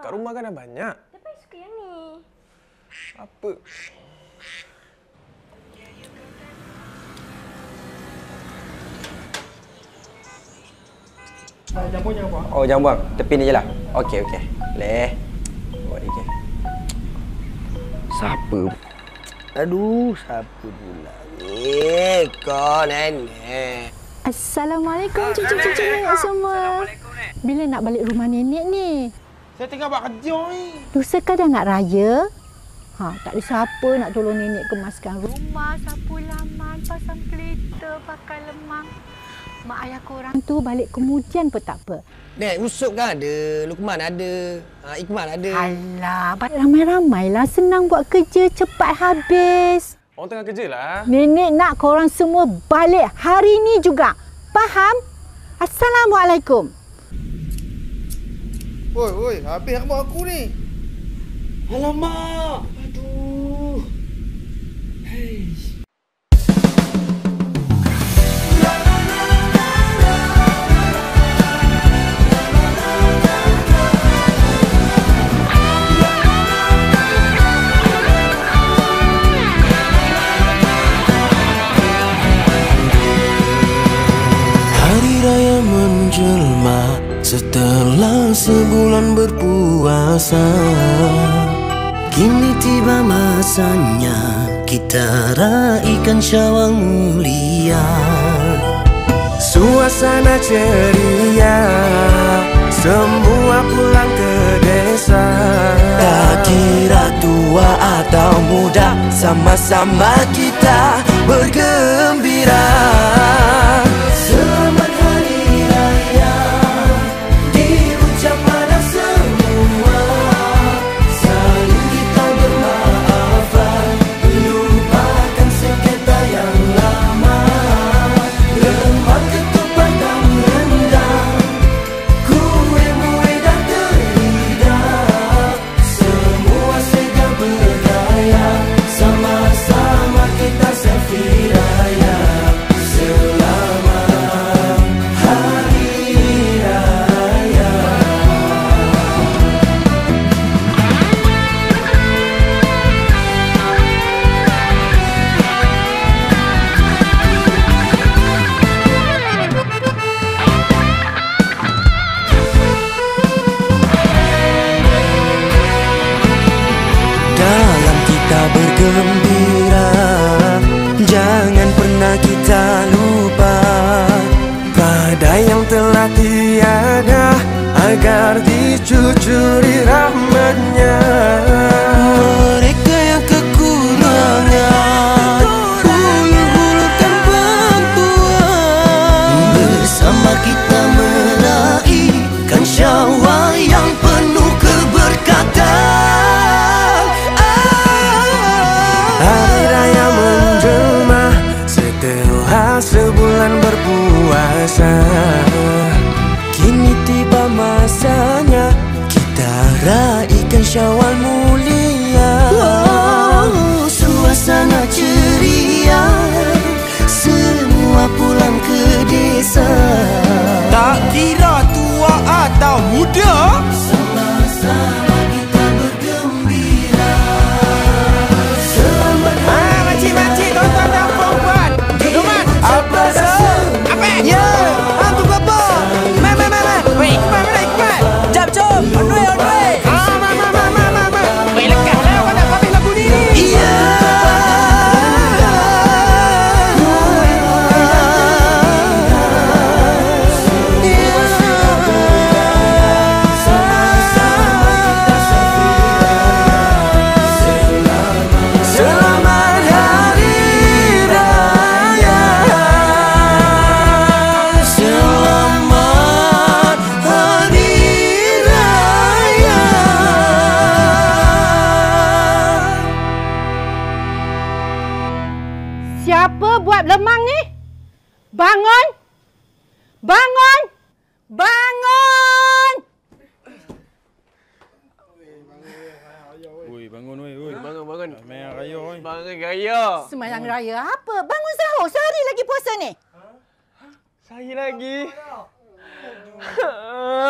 Kat rumah kan dah banyak. Tapi suka yang ni. Apa? Jambu jangan buang. Oh, jangan buang. Tepi ni je lah. Okey. Boleh. Buat dia. Siapa? Aduh, siapa pula ni? Kau nenek. Assalamualaikum cucu-cucu semua. Bila nak balik rumah nenek ni? Saya tengah buat kerja ni. Lusa kan dah nak raya? Tak ada siapa nak tolong nenek kemaskan rumah, sapu laman, pasang kereta, pakai lemang. Mak ayah korang tu balik kemudian pun tak apa. Nek, Usop kan ada, Lukman ada, Iqmal ada. Alah, ramai-ramailah, senang buat kerja, cepat habis. Orang tengah kerja lah. Nenek nak korang semua balik hari ni juga. Faham? Assalamualaikum. Woi, habis rambut aku ni. Alamak! Aduh! Hei. Raya menjelma setelah sebulan berpuasa. Kini tiba masanya kita raikan Syawal mulia. Suasana ceria, semua pulang ke desa. Tak kira tua atau muda, sama-sama kita bergembira. Selamat Hari Raya diucap pada semua. Saling kita bermaafan, lupakan sengketa yang lama. Lemak ketupat dan rendang, kue-mue dan teridak, semua sega berdaya. Sama-sama kita selfie raya. Selamat Hari Raya. Dalam kita bergembira, jangan pernah kita lupa Pada yang telah tiada, agar dicucuri rahmatnya. mereka yang kekurangan, ulur-ulurkan bantuan. Bersama kita meraihkan Syawal yang penuh keberkatan. Hari Raya menjelma setelah sebulan berpuasa. Kini tiba masanya kita raikan Syawal mulia. Suasana ceria, semua pulang ke desa. Tak kira tua atau muda, Sama-sama kita bergembira. Selamat makcik-makcik, tuan-tuan dan puan-puan. Luman, apa dah? Apa? Ya, tunggu apa? Mai. Weh, Iqbal mana Iqbal? Jom. On the way. Mai. Weh, lekaslah awak nak habis lagu ni. Iya. Selamat Hari Raya. Selamat Hari Raya. Siapa buat lemang ni? Bangun! Bangun! Bangun! Oi, bangun oi. Bangun. Main raya oi. Bangun raya. Semayang raya apa? Bangun sahur. Sehari lagi puasa ni. Saya lagi.